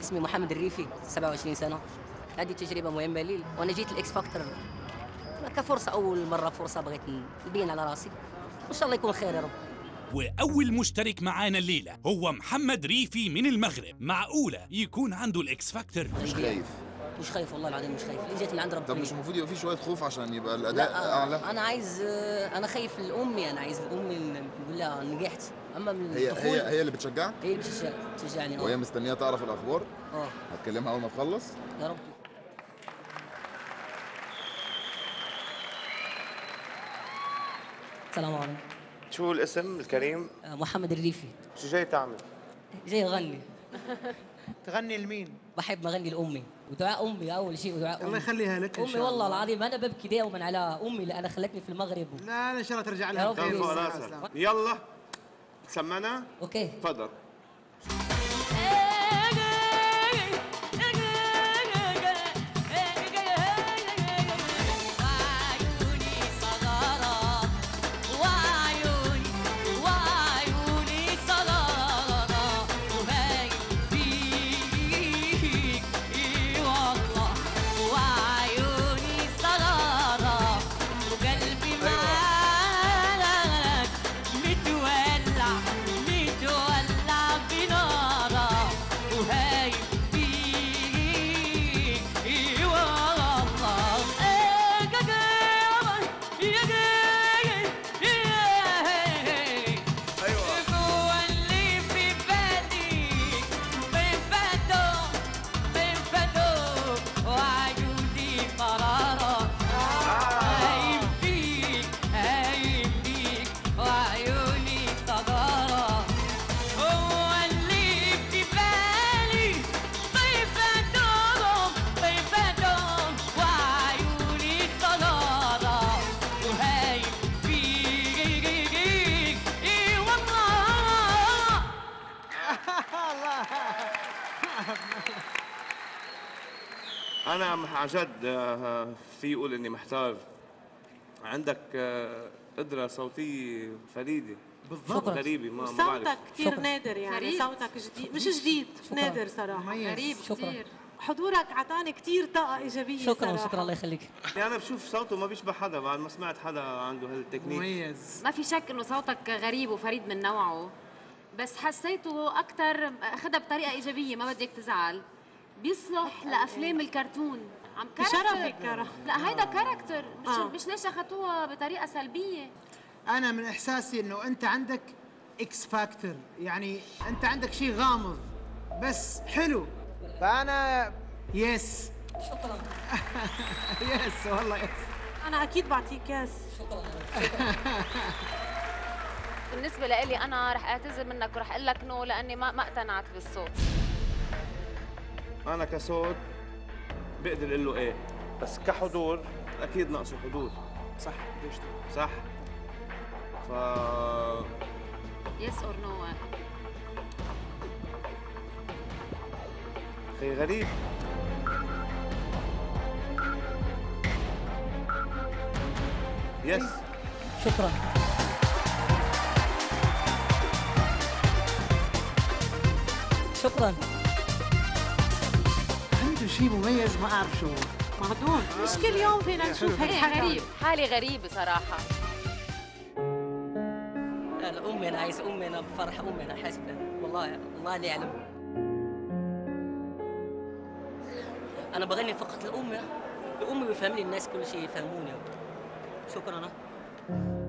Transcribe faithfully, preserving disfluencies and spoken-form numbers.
اسمي محمد الريفي، سبعة وعشرين سنة. هذه تجربة مهمة لي، وأنا جيت الإكس فاكتور كفرصة، أول مرة فرصة بغيت نبين على راسي، وإن شاء الله يكون خير يا رب. وأول مشترك معانا الليلة هو محمد ريفي من المغرب. معقولة يكون عنده الإكس فاكتور؟ مش خايف؟ مش خايف والله العظيم، مش خايف، اللي جيت من عند ربنا. طب مش المفروض يبقى في شوية خوف عشان يبقى الأداء لا أعلى؟ أنا عايز، أنا خايف لأمي، أنا عايز لأمي نقول لها نجحت، أما من هي الدخول هي هي اللي بتشجعك؟ هي اللي بتشجع- بتشجعني. وهي مستنية تعرف الأخبار؟ اه هتكلمها أول ما تخلص؟ يا رب. السلام عليكم. شو الاسم الكريم؟ محمد الريفي. شو جاي تعمل؟ جاي أغني. تغني لمين؟ بحب أغني لأمي، ودعاء أمي أول شيء، ودعاء أمي. الله يخليها لك إن أمي شاء الله. والله العظيم أنا ببكي دائما على أمي اللي أنا خلتني في المغرب. لا لا، إن شاء الله ترجع يا لها رب. بخير. فوق راسك. يلا سمعنا؟ أوكي. تفضل. أنا عن جد في يقول إني محتار. عندك قدرة صوتية فريدة بالضبط. غريبة، ما ما بعرف. صوتك كثير نادر، يعني فريد. صوتك جديد، مش جديد، نادر صراحة. مميز. غريب شكراً. كثير. حضورك عطاني كثير طاقة إيجابية شكرا صراحة. شكرا الله يخليك. يعني أنا بشوف صوته ما بيشبه حدا، بعد ما سمعت حدا عنده هالتكنيك. مميز. ما في شك انه صوتك غريب وفريد من نوعه، بس حسيته اكثر اخذها بطريقه ايجابيه، ما بدك تزعل. بيصلح لافلام الكرتون. عم بشرفك يا رح. لا هيدا كاركتر، مش آه. مش ليش اخذتوها بطريقه سلبيه. أنا من إحساسي إنه أنت عندك إكس فاكتور، يعني أنت عندك شيء غامض بس حلو، فأنا يس. شكرا. يس والله يس. أنا أكيد بعطيك ياس. شكرا. بالنسبه لإلي انا رح اعتذر منك ورح اقول لك نو، لاني ما ما اقتنعت بالصوت. أنا كصوت بقدر أقول له إيه، بس كحضور أكيد ناقصه حضور. صح. ليش؟ صح؟ ف يس اور نو. أخي غريب. يس. شكرا. شكرا. عنده شيء مميز ما أعرف شو. مهضوم، مش كل يوم فينا نشوف هيك ايه حدا. غريب، حالي غريب بصراحه. لا لا امي، انا عايز امي، انا بفرح امي، انا حاسس بها. والله الله اللي يعلم. انا بغني فقط لامي، لامي بيفهمني، الناس كل شيء يفهموني. شكرا.